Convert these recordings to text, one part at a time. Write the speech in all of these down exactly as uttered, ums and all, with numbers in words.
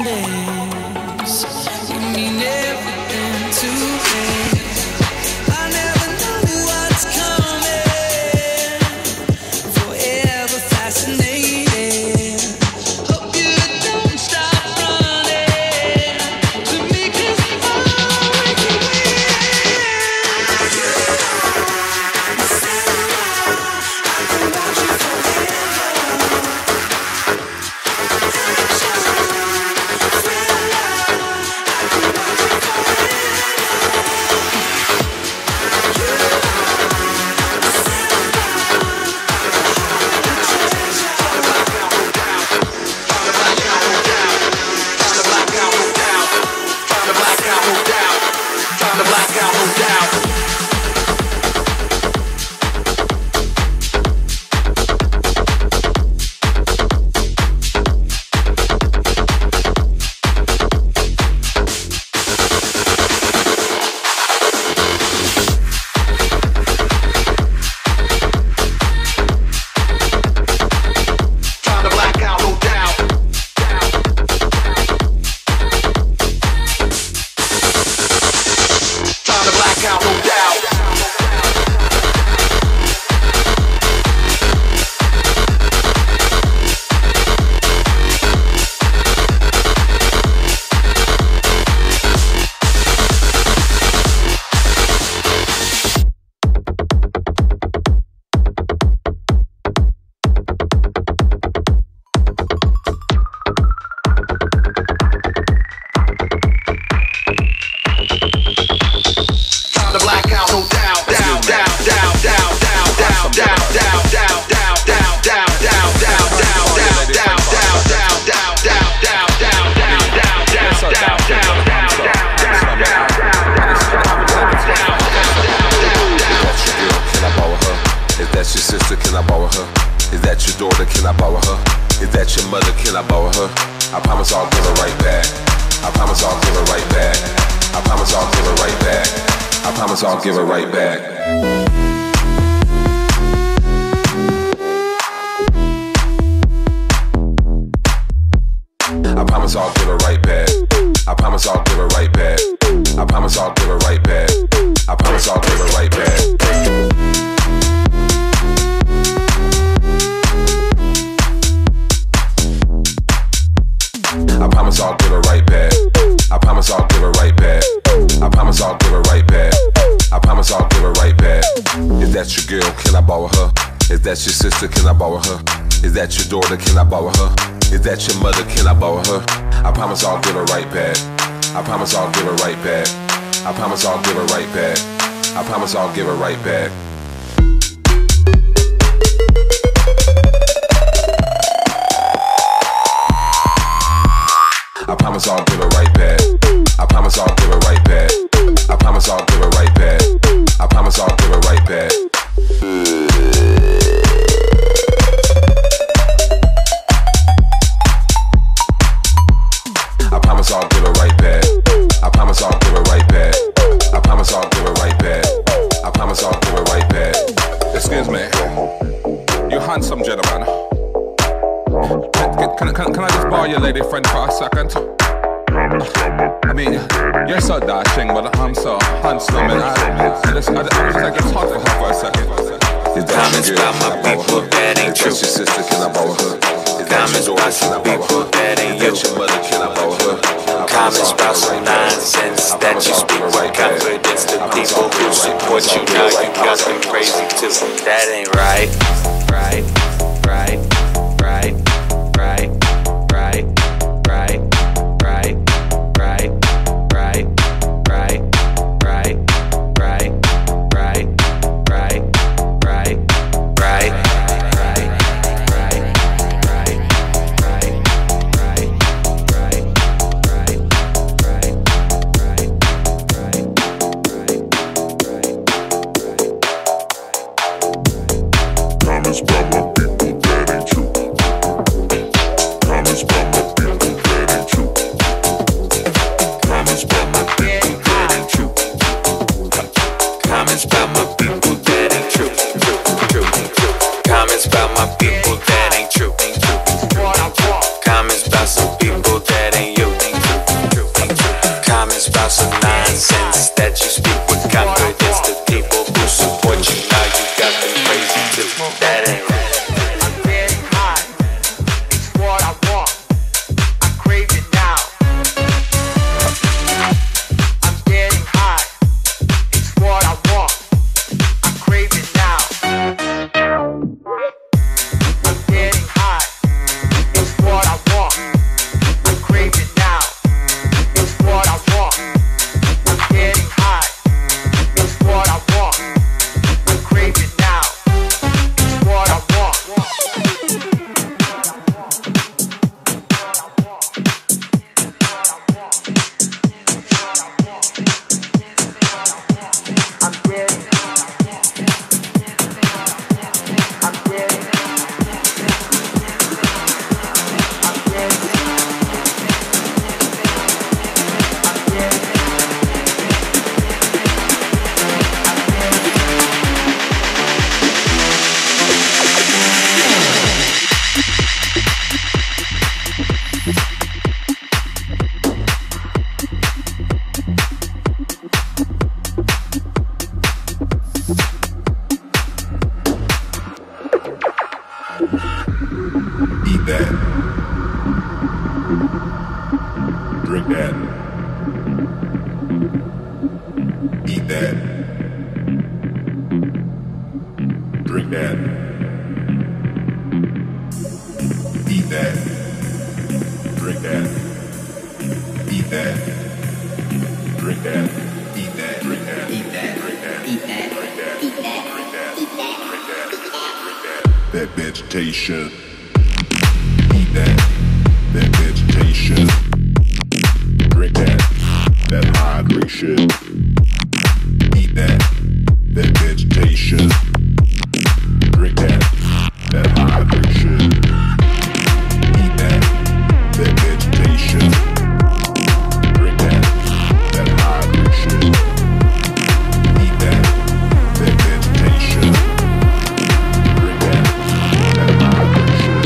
honest, we mean everything to me. I never know what's coming, forever fascinated. Hope you don't stop running to me, 'cause I'm waking I'll give it right back. I promise I'll give it right back. I promise I'll give it right back. I promise I'll give it right back. I promise I'll give it right back. I promise I'll give it right back. I promise I'll give it right back. I promise I'll give it right back. I promise I'll give it right back. Is that your girl? Can I borrow her? Is that your sister? Can I borrow her? Is that your daughter? Can I borrow her? Is that your mother? Can I borrow her? I promise I'll give it right back. I promise I'll give it right back. I promise I'll give it right back. I promise I'll give it right back. I promise I'll give it right back. I promise I'll give it right back. I promise I'll give it right back. I promise I'll give it right back. I promise I'll give it right back. I promise I'll give it right back. I promise I'll give it right back. I promise I'll give it right back. Excuse me. You handsome gentleman. Can, can, can, can I just borrow your lady friend for a second? I mean, you're so dashing, but I'm so handsome, and I, I just, I, I just like to talk for her for a second. Comments about my people, that ain't true. Is that your sister? Can I borrow her? Comments about some people, that ain't you. Is that your mother? Can I borrow her? Comments about some nonsense that you speak with confidence to people who support you. Now you got them crazy too. That ain't right, right, right, right, right, right, right, right, right, right, right, right, right, right, right, right, right. Comments about my people. Drink that. Eat that. Drink that. Eat that. Drink that. Eat that. Drink that. Eat that. Drink that. Eat that. Drink that. Eat that. Drink that. Eat that. Drink that. Eat that. Drink that. Drink that. That vegetation. Eat that. That vegetation. Drink that. That hydration. Eat that. That vegetation. Drink that. That hydration. Eat that. That vegetation. Drink that. That hydration. Eat that. That vegetation. Drink that. That hydration.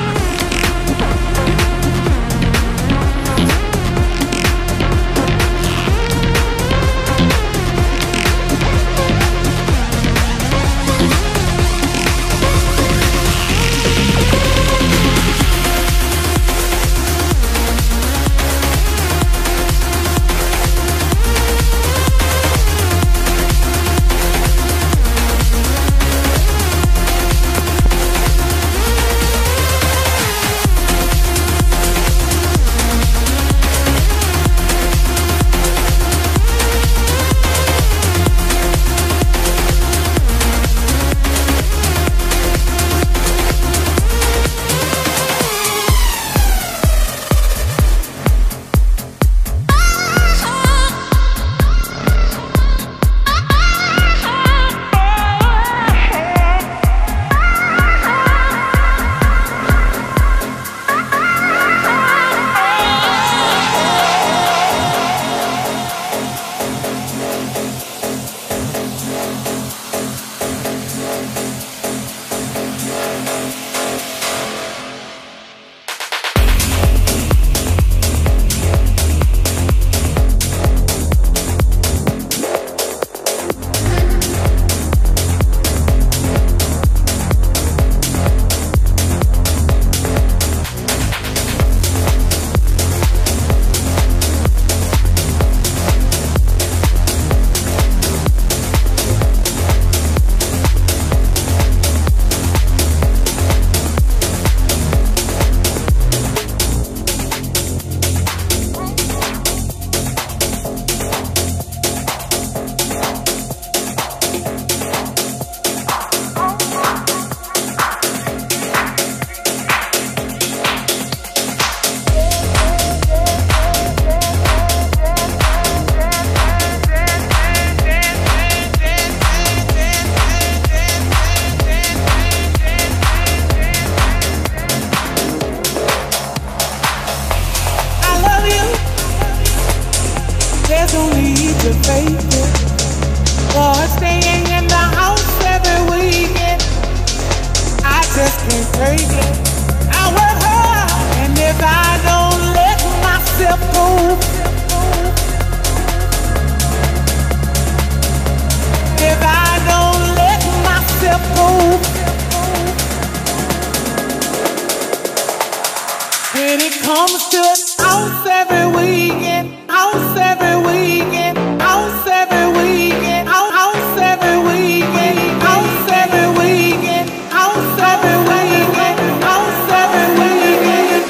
When it comes to house every weekend, house every weekend, house every weekend, house every weekend, house every weekend, house every weekend, house every weekend,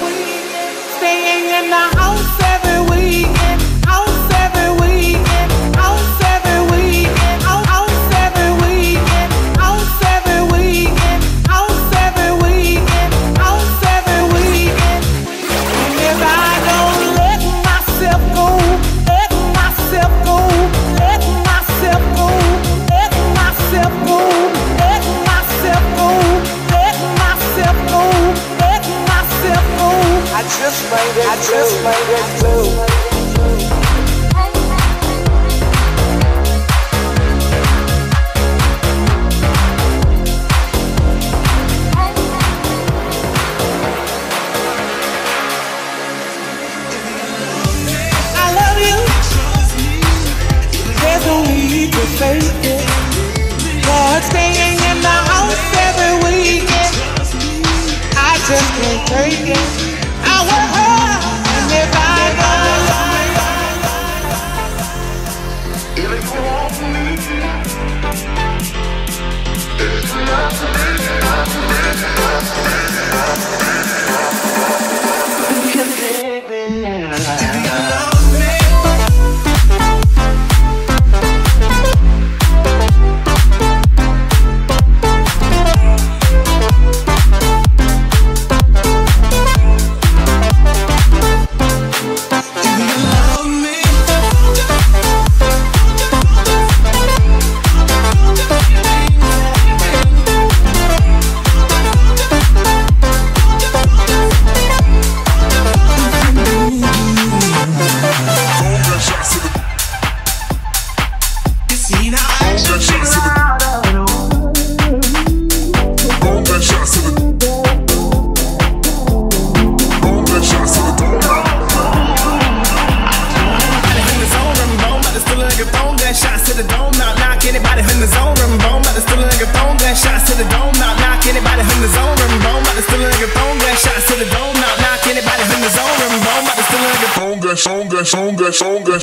staying in the house every weekend, house every weekend, house every weekend, house every weekend, house every weekend, house every weekend, house every weekend. If I don't let myself go, let myself go, let myself go, let myself go, let myself go, let myself go, let myself go. I just made it, I just made it too. Lord, staying in the house every weekend, I just can't take it. I want her, and if I don't songa, songa, songa, songa.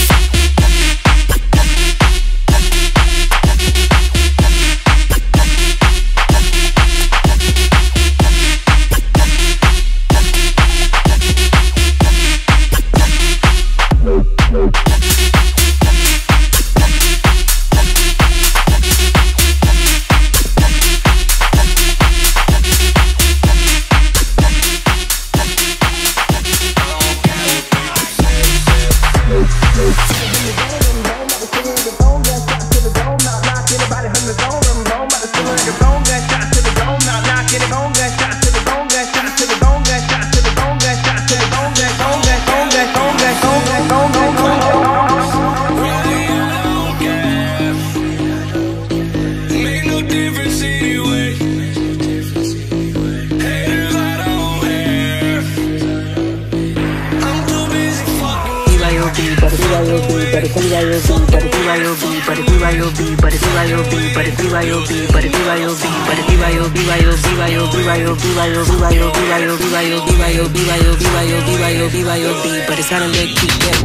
But it's not a lick, keep it.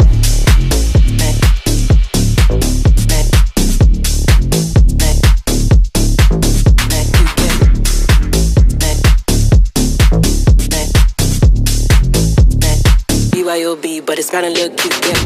B Y O B, but it's got a look cute, yeah.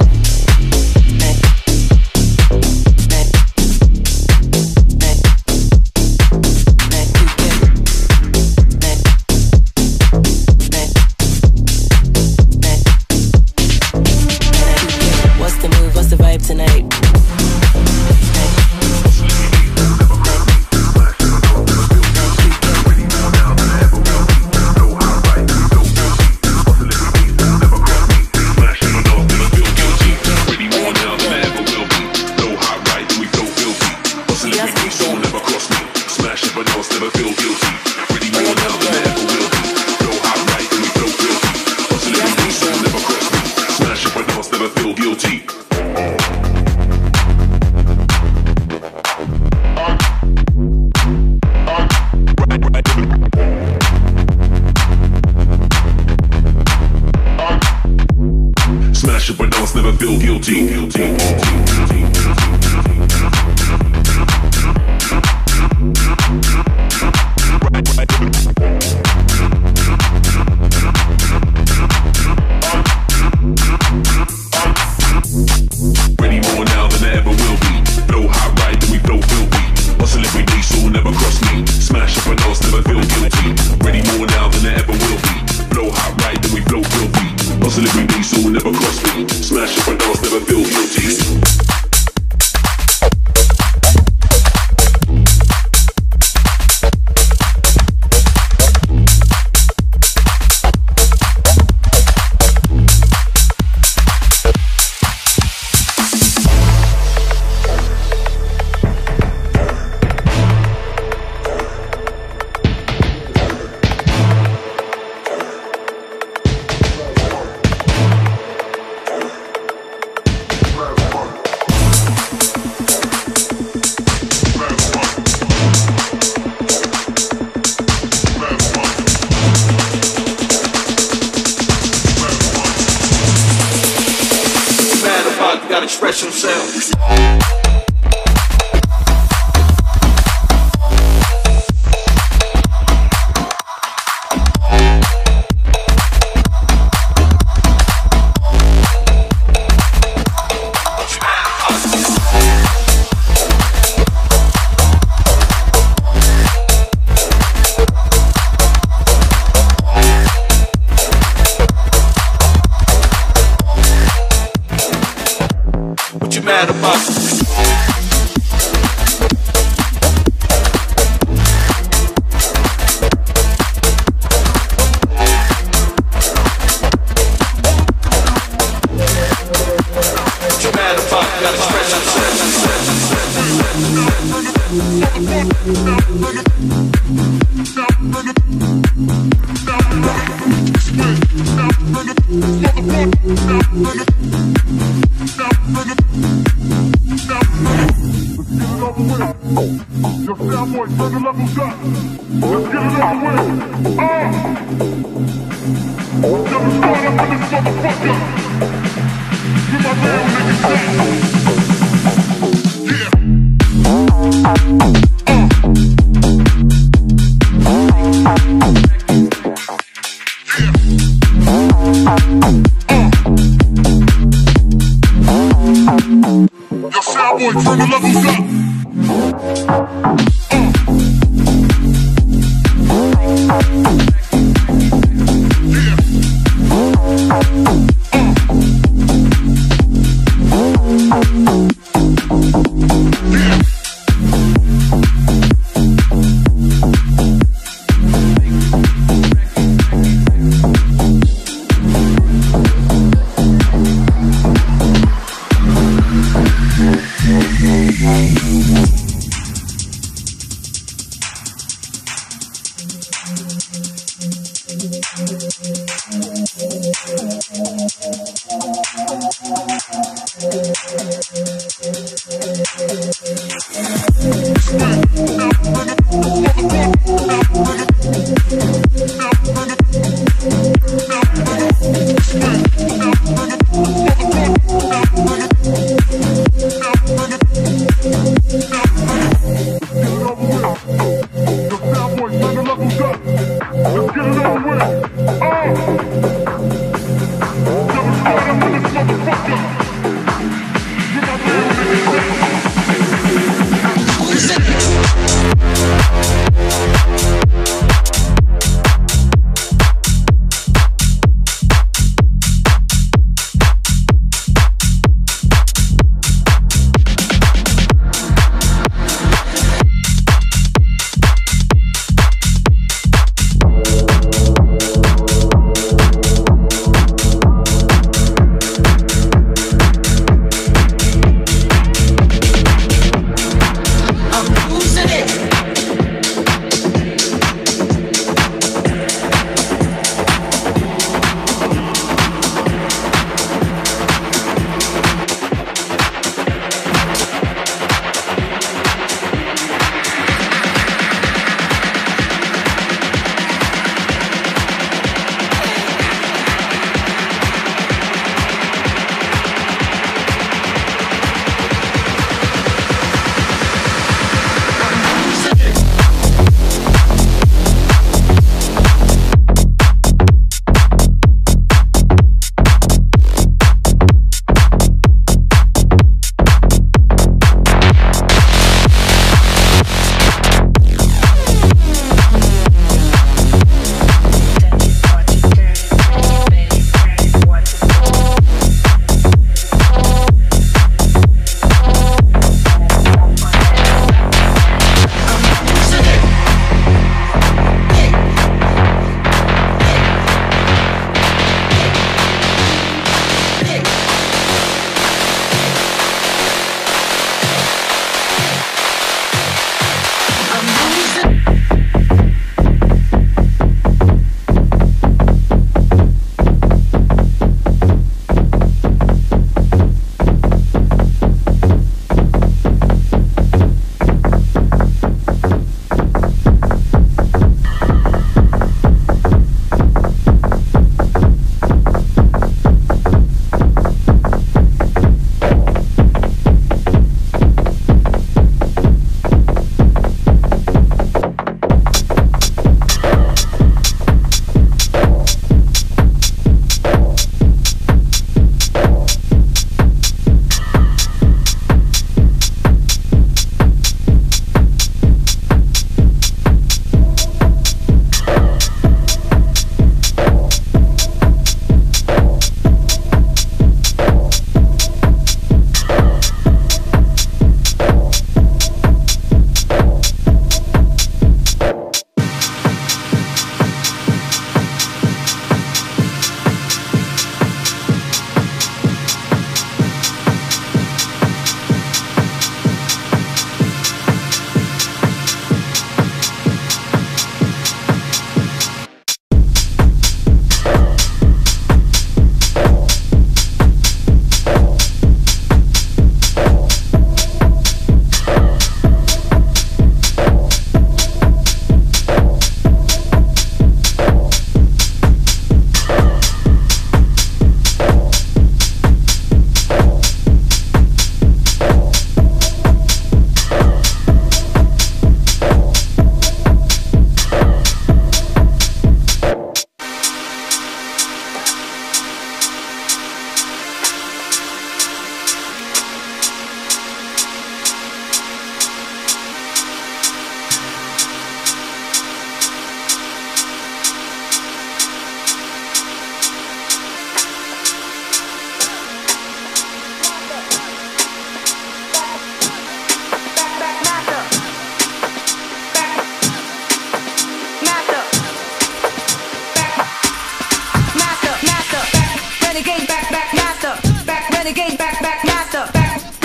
Express himself. Mad about Stop, Yo, Soundboy, turn the levels up. Let's get it over with. Ah! Yo, we start up in this motherfucker. With my real niggas down. Yeah. Yo, Soundboy, turn the levels up.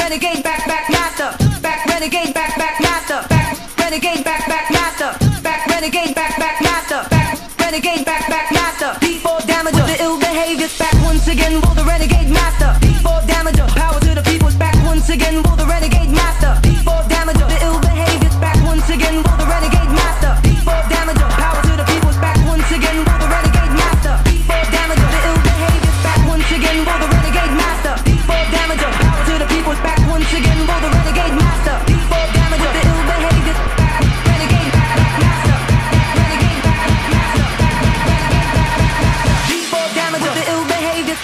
renegade, back, back, master, back, renegade, back, back, master, back, renegade, back, back, master, back, renegade, back, back, master, back, renegade, back, back, master. D four damager, the ill behaviors back once again. Will the renegade master? D four damager, power to the people's back once again. Will the renegade master? D four damager, the ill behaviors back once again. Will the renegade master? D four damager, power to the people's back once again. Will the renegade master? D four damager, the ill behaviors back once again. Will the renegade master? D four damager, power to the people's back once again. Will the renegade master? D four damager, the ill behaviors back, renegade back, back master, renegade back, back master, D four damager, the ill behaviors.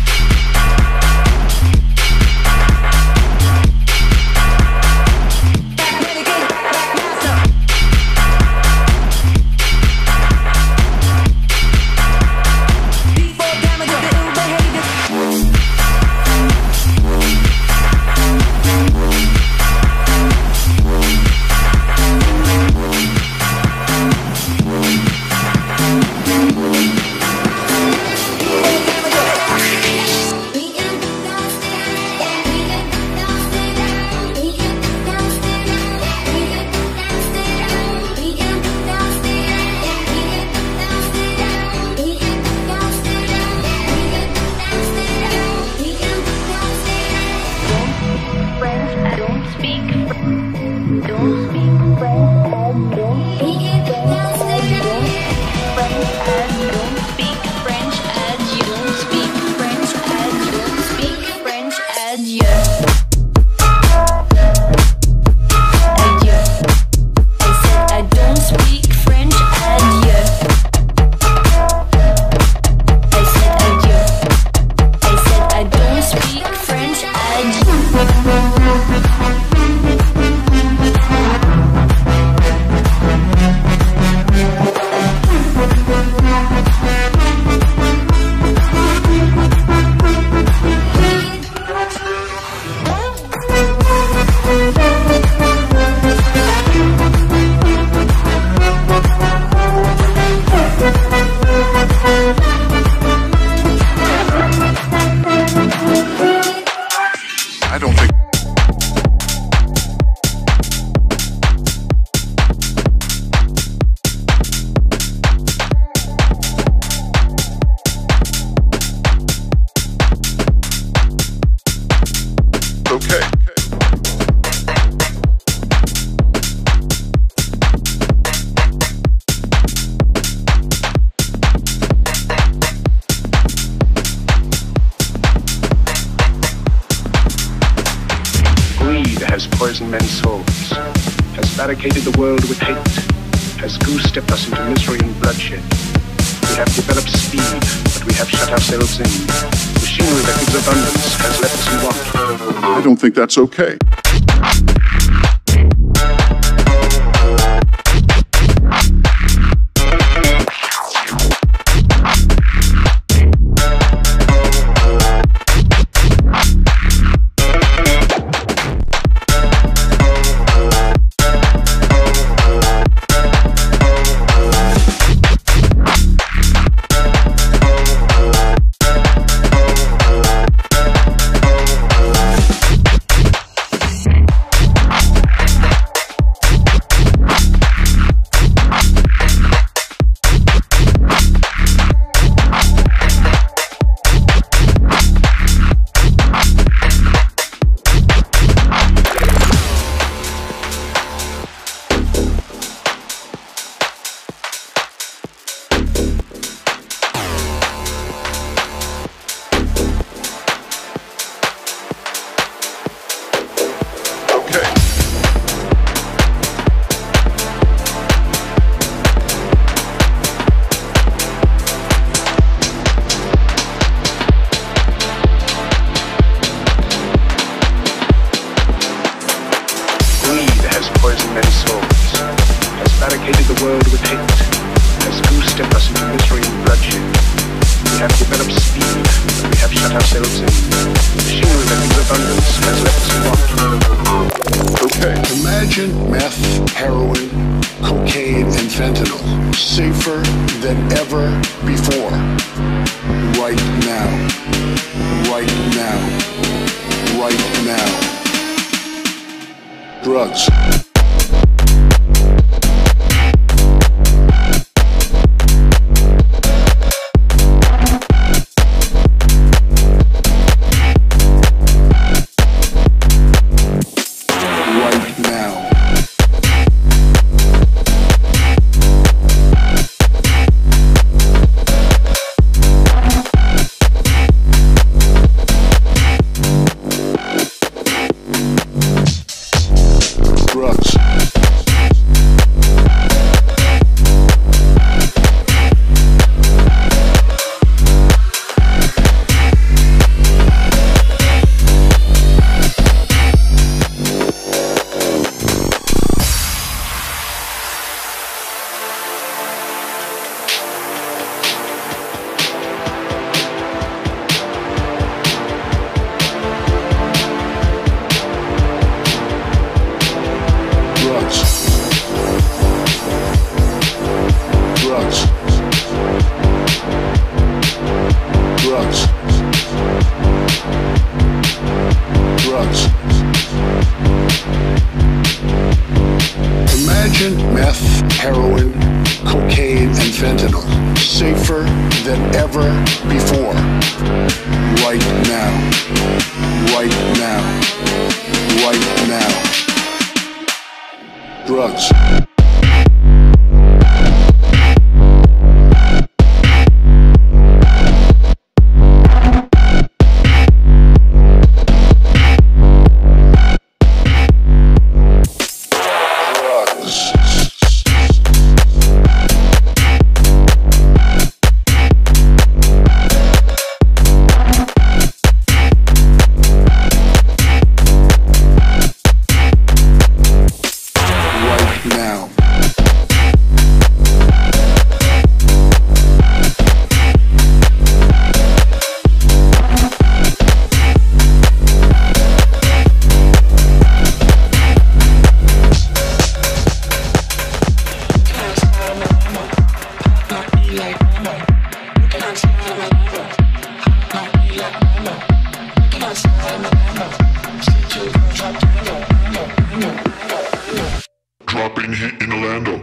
Poisoned men's souls, has barricaded the world with hate, has goose-stepped us into misery and bloodshed. We have developed speed, but we have shut ourselves in. Machinery that gives abundance has left us in want. I don't think that's okay. Imagine meth, heroin, cocaine, and fentanyl safer than ever before. Right now. Right now. Right now. drugs. Dropping heat in Orlando.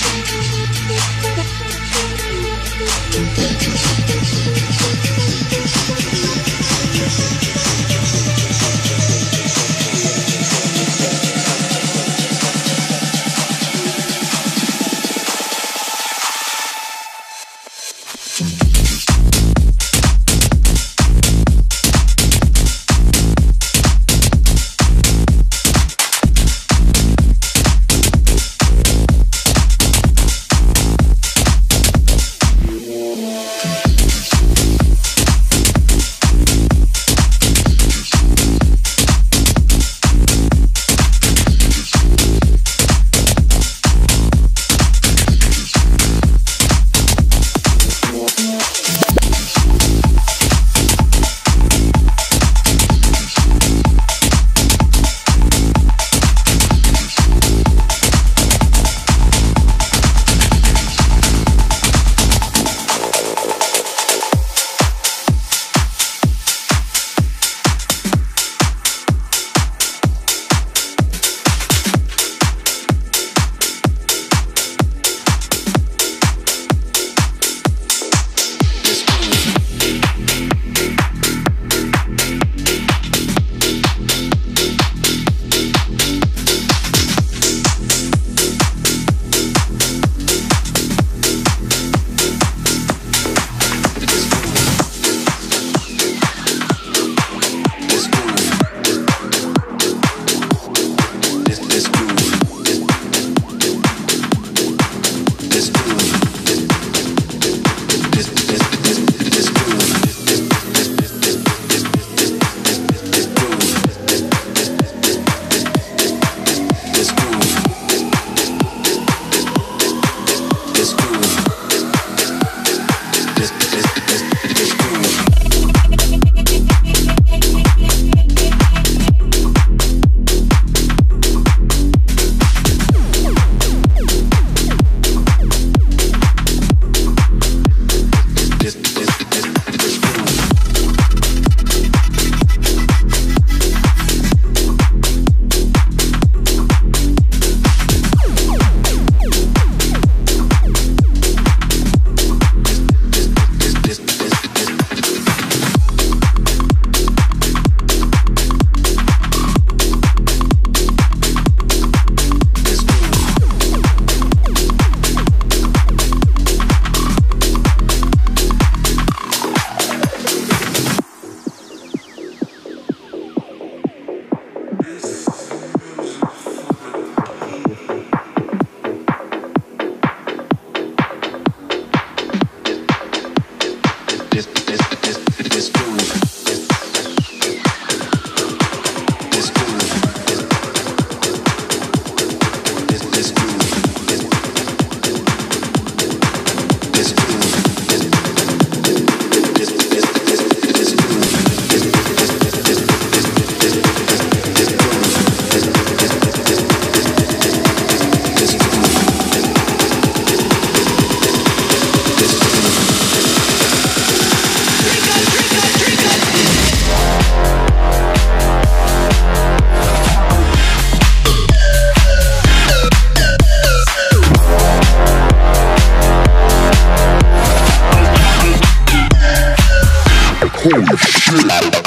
Contagious. Holy shit.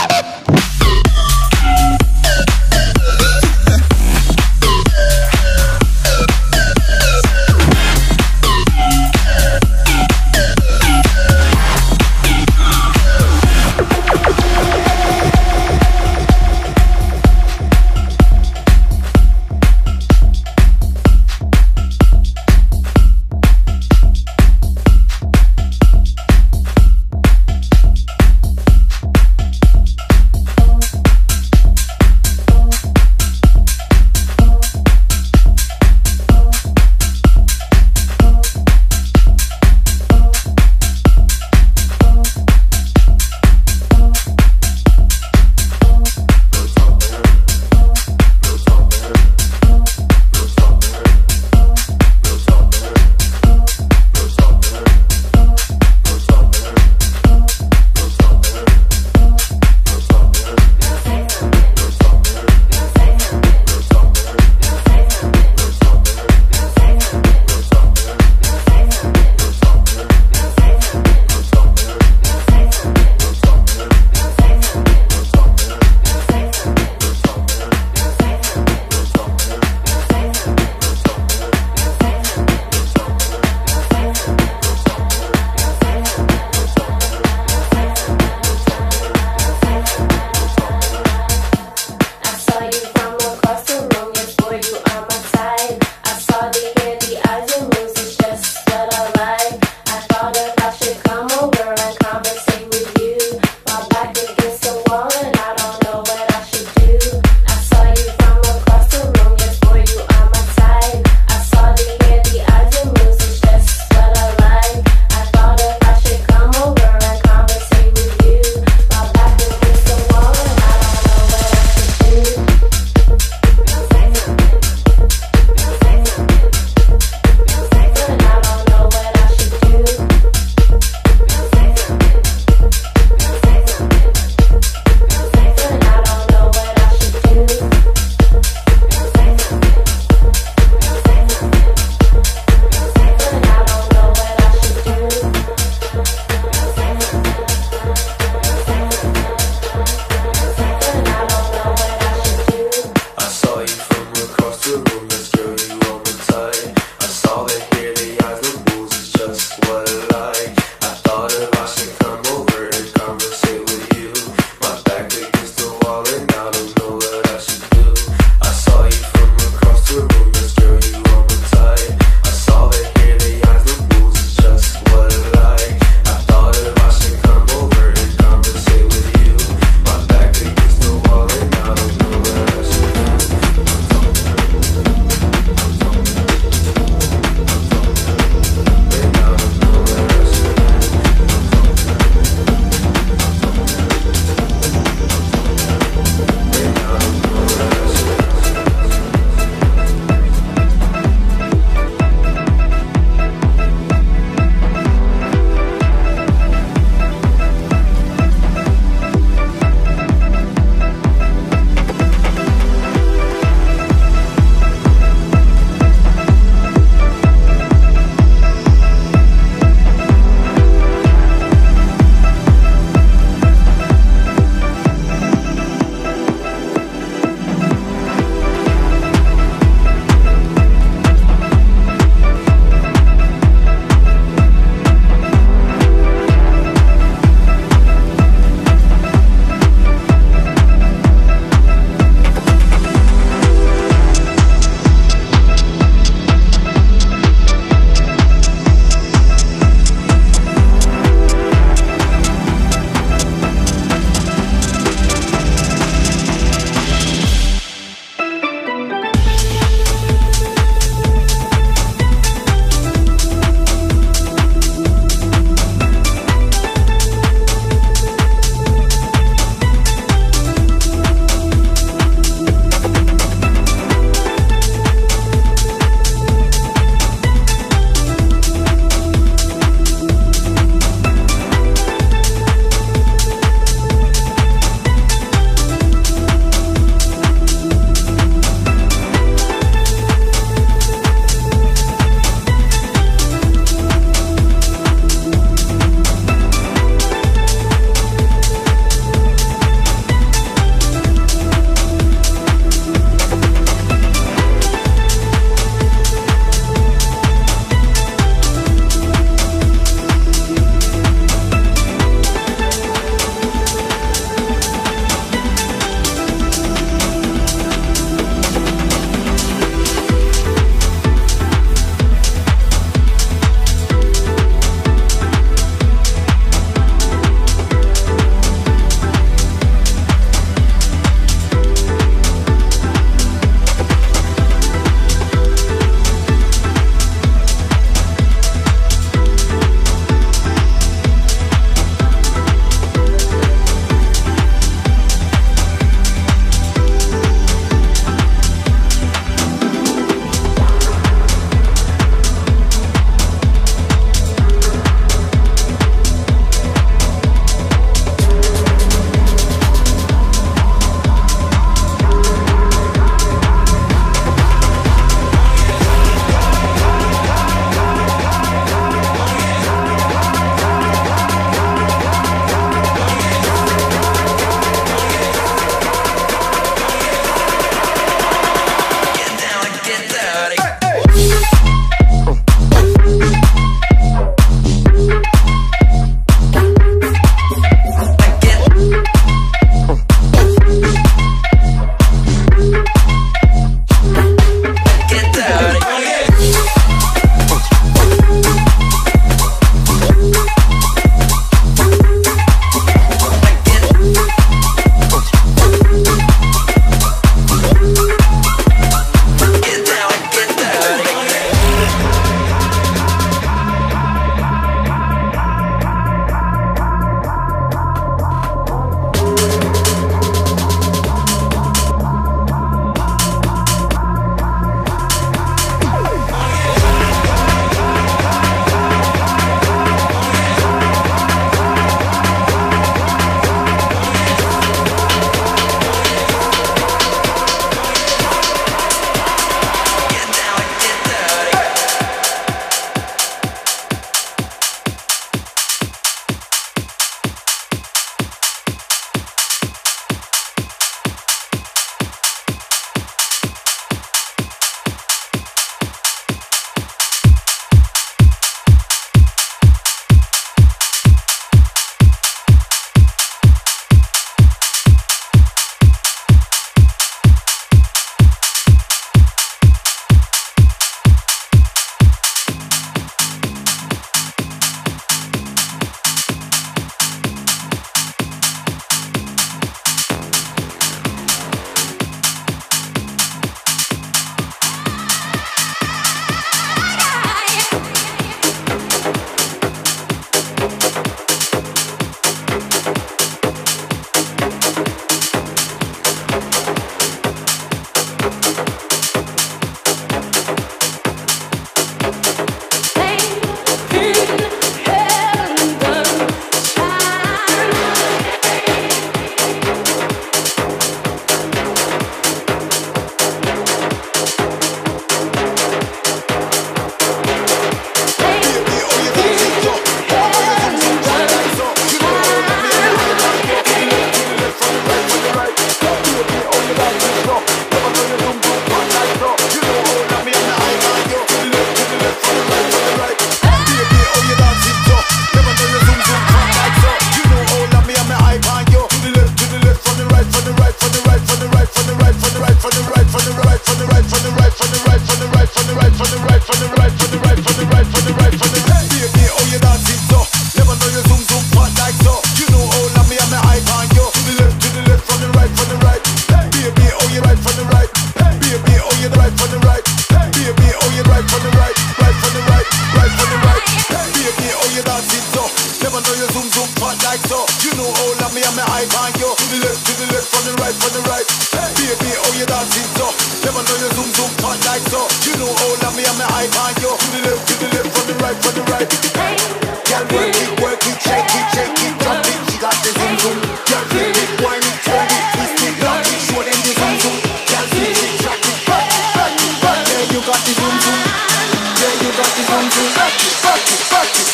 hype on you. To the left, to the left, from the right, from the right. Baby, oh you dancing so. Never know you zoom zoom touch like so. You know all of me and me hype on you. To the left, to the left, from the right, from the right. Girl, work it, work it, shake it, shake it, drop it. She got the zoom zoom. Girl, flip it, wind it, turn it, twist it, lock it, show them the zoom zoom. Girl, flip it, track it, back it, back it, back it. Yeah, you got the zoom zoom. Yeah, you got the zoom zoom. Back it, back it, back it.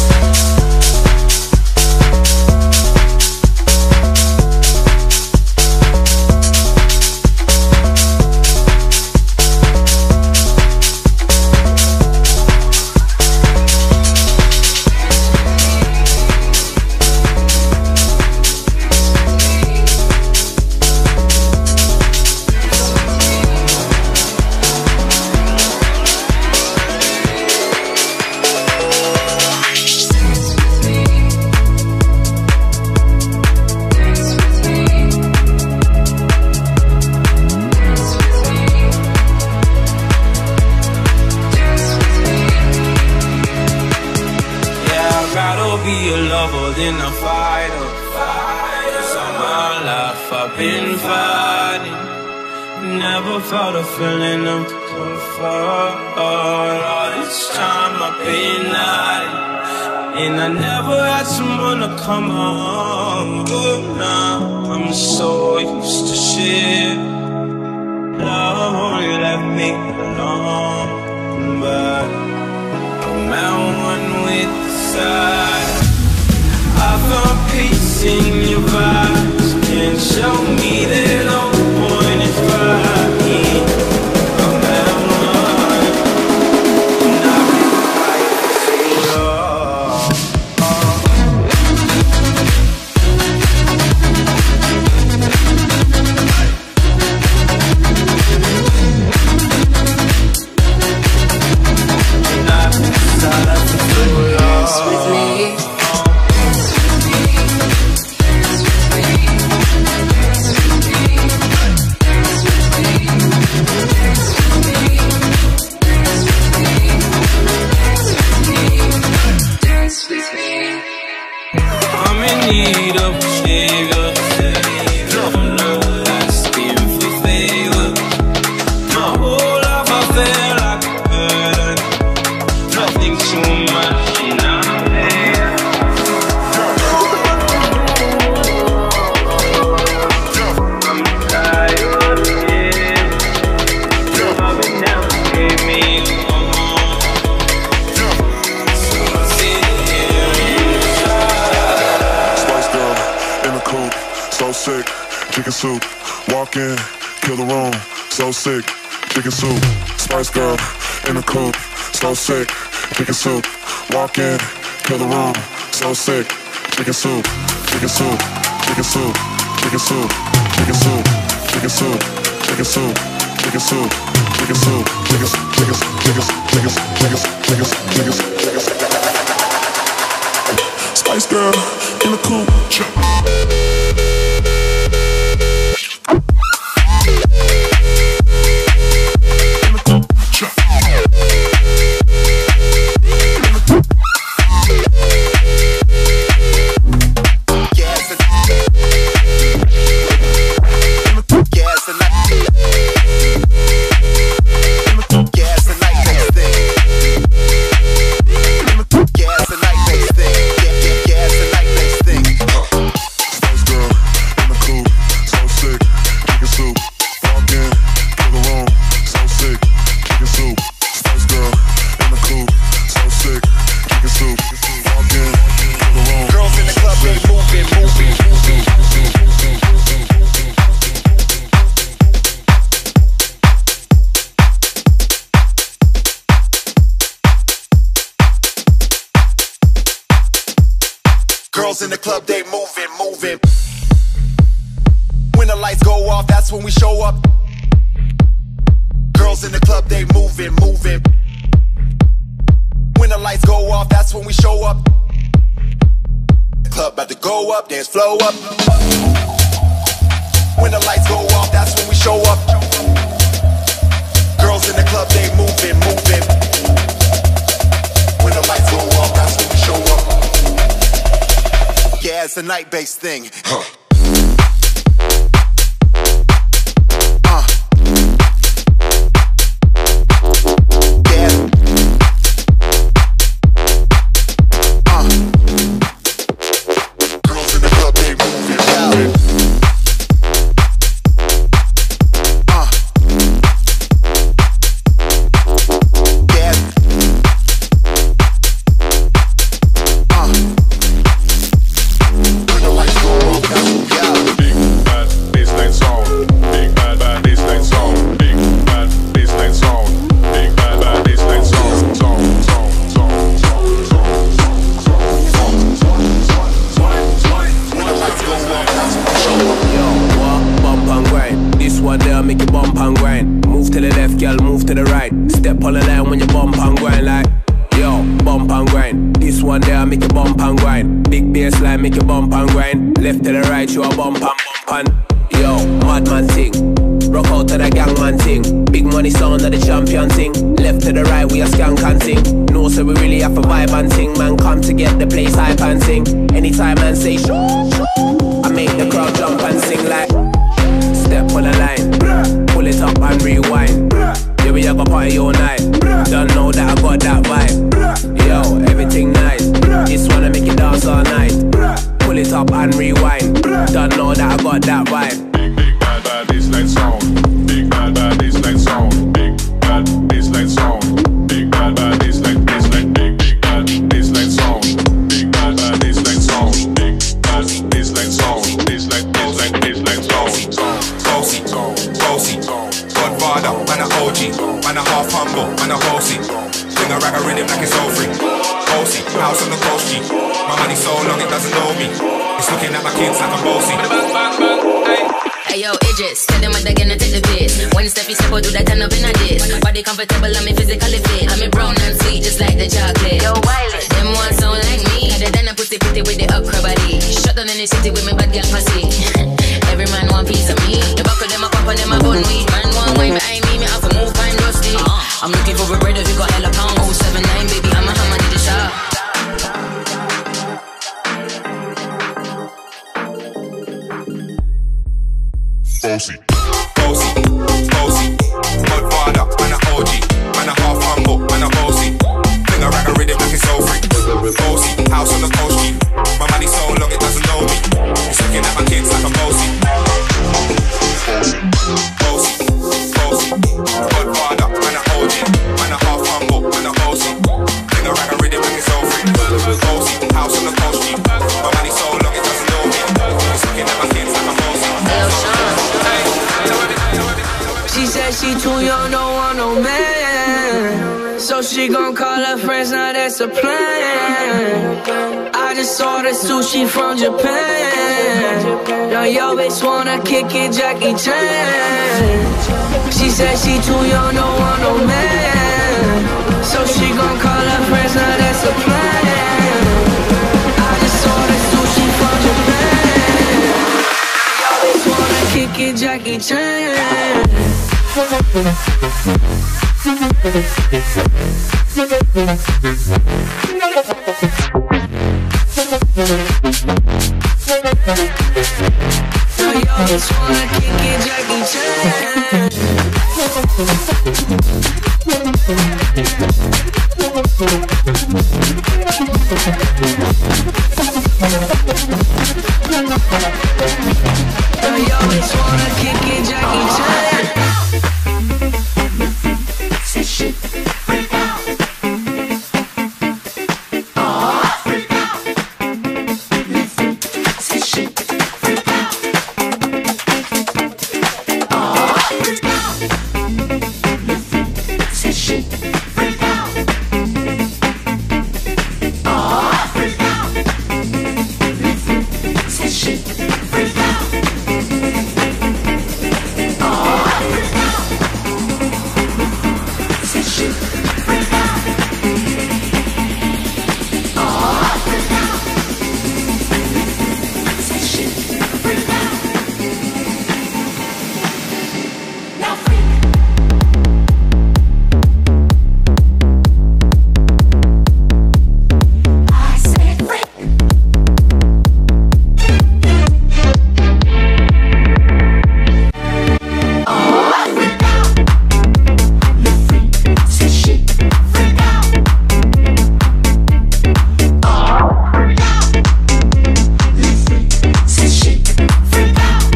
Than a fighter. Cause all my life I've been fighting. Never felt a feeling of comfort. All this time I've been hiding, and I never had someone to come home. But now I'm so used to shit. Love only left me alone, but I'm at one with the side. I found peace in your vibes. Can't show me that no point is right. I'm at one, and I've been fighting so long. And I've been silent for so long. Dance with me. Soup, walk in, kill the room, so sick, chicken soup, Spice Girl, in the coupe, so sick, chicken soup, walk in, kill the room, so sick, chicken soup, chicken soup, chicken soup, chicken soup, chicken soup, chicken soup, chicken soup, chicken soup, chicken soup, chicken chicken chicken chicken chicken chicken chicken Spice Girl, in the coupe. Girls in the club, they moving, moving. When the lights go off, that's when we show up. Girls in the club, they moving, moving. When the lights go off, that's when we show up. Club about to go up, dance flow up. When the lights go off, that's when we show up. Girls in the club, they moving, moving. When the lights go off, that's when we show up. Yeah, it's a night-based thing. Huh. there, make your bump and grind. Big bass line, make your bump and grind. Left to the right, you a bump and bump and. Yo, madman thing. Rock out to the gangman thing. Big money sound of the champion thing. Left to the right, we a skank and thing. No, so we really have a vibe and thing. Man, come to get the place hype and sing. Anytime man say shoo, shoo, I make the crowd jump and sing like. Step on the line, pull it up and rewind. Yeah, we a go party all night. Don't know that I got that vibe. Yo, everything nice. Just wanna make you dance all night. Pull it up and rewind. Don't know that I got that vibe. Big, big bad bad bassline sound. Big bad bad bassline sound. Big bad bassline sound. Big bad bad bassline bassline. Big big bad bassline sound. Big bad bad bassline sound. Big bad bassline sound. Bassline bassline bassline sound. Bossy, bossy, Godfather, man a O G, man a half humble, man a bossy. Bring a rag a rhythm like it's all free. Bossy, house on the coast G. My money so long it doesn't know me. It's looking at my kids like I'm bossy. Hey yo, Idris, tell them what they're gonna take the piss. One step you step or do that turn up in a diss. Body comfortable, I'm physically fit. I'm a brown and sweet just like the chocolate. Yo, Wiley, them ones sound like me. Other than a pussy pretty with the upper body. Shut down in the city with me bad girl pussy. Every man want piece of me. The back of them a pop and them a bun me. Man want wine behind me, me have to move fine rusty. uh-huh. I'm looking for a bread if you got hella pound. oh seven nine baby, I'm a hammer, need a shot. Bossy, bossy, bossy, Godfather, man a O G, man a half humble, man a bossy. Bring a rag a rhythm like it's all free. Bossy, house on the coast G. My money so long it doesn't know me. It's looking at my kids like I'm bossy. Bossy, bossy, Godfather, man a O G, man a half humble, man a bossy. Bring a rag a rhythm like it's all free. Bossy, house on the coast G. My money so long it doesn't know me. It's looking at my kids like I'm bossy. She said she too young, don't want no man. So she gon' call her friends, now that's a plan. I just ordered sushi from Japan. Now yo bitch wanna kick it, Jackie Chan. She said she too young, don't want no man. So she gon' call her friends, now that's a plan. I just ordered sushi from Japan. Yo bitch wanna kick it, Jackie Chan. So yo just wanna kick it, Jackie Chan. So yo just wanna kick it, Jackie Chan. Say shit, freak out. Oh, freak out. Listen, say shit, freak out. Oh, freak out. Listen, say shit, freak out. Oh, freak out. Listen, say shit, freak out. Oh, freak out. Say shit, freak out. Oh, freak out. Say shit, freak out. Now freak. I said freak. Oh, freak out. Say shit, freak out. Oh, freak out. Listen, say shit, freak out.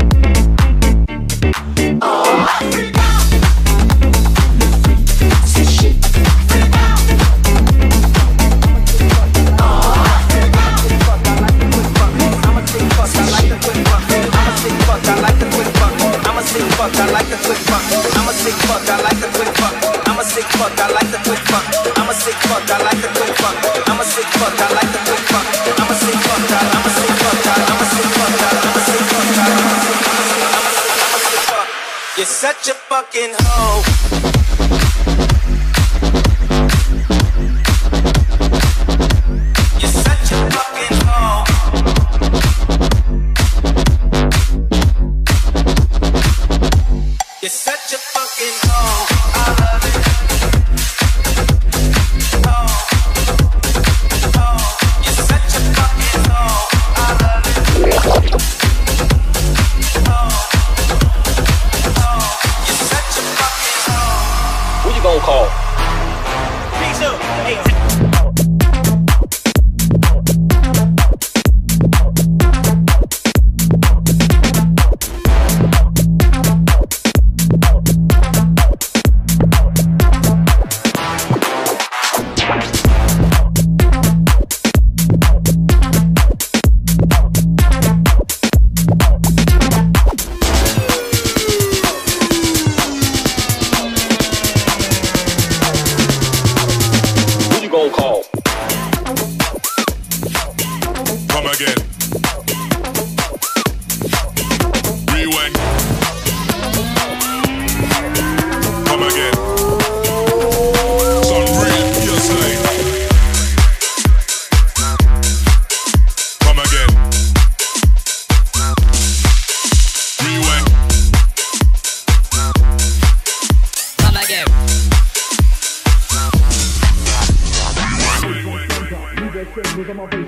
Oh, freak out. Listen, say shit, freak out. Oh, freak out. I'm a sick fuck, I like the quick fuck. I'm a sick fuck, I like the quick fuck. I'm a sick fuck, I like the quick fuck. I'm a sick fuck, I like the quick fuck. I'm a sick fuck, I like the quick fuck. I'm a sick fuck, I like the quick fuck. I'm a sick fuck, I like the quick fuck. I'm a sick fuck, I'm a sick fuck, I'm a sick fuck, I'm a sick fuck, I'm a sick fuck. You're such a fucking hoe.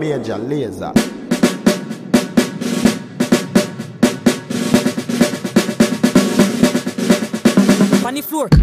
Major Laser. On the floor.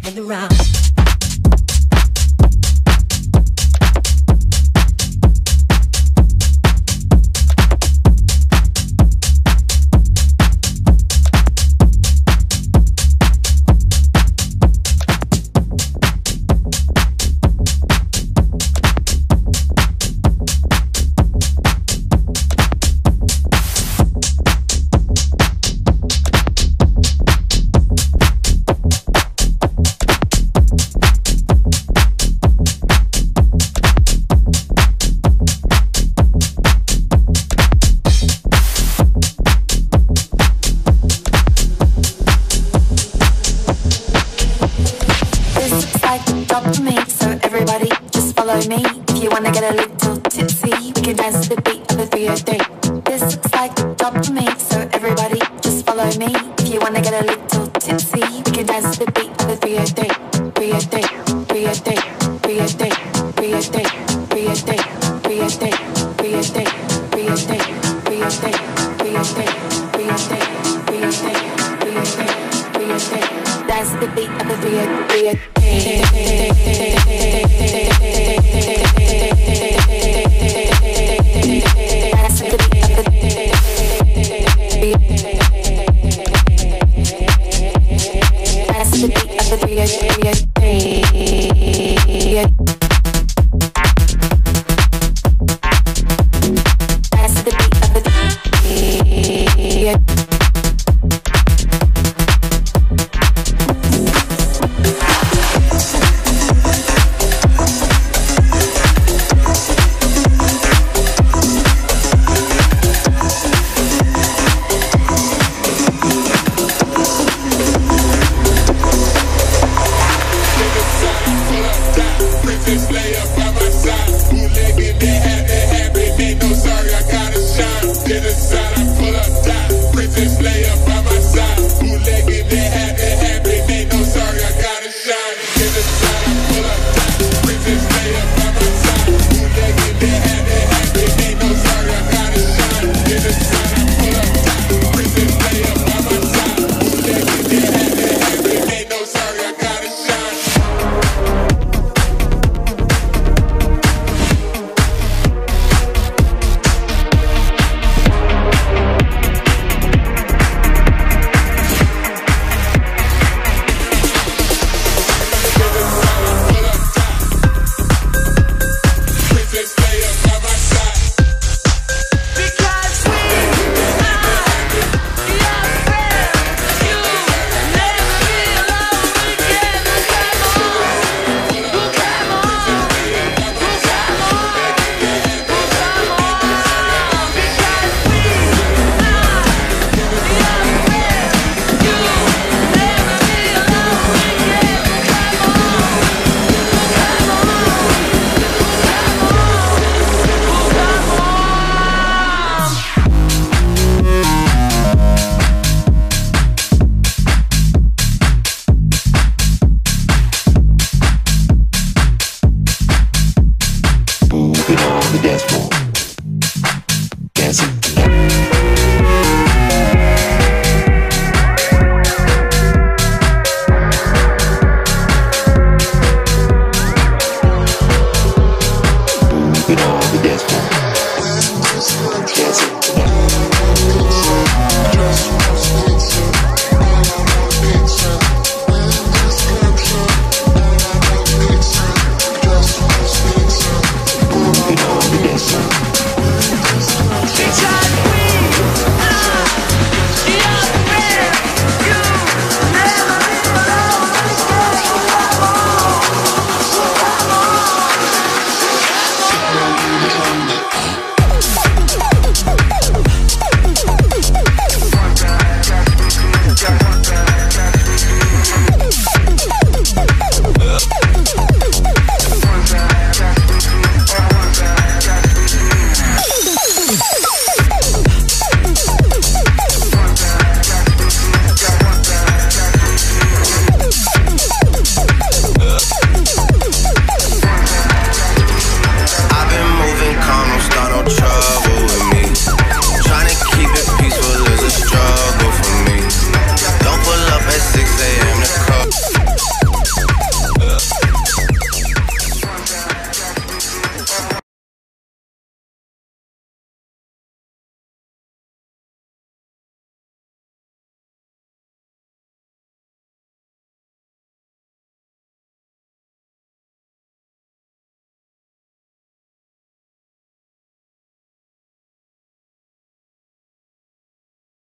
and around. Yeah.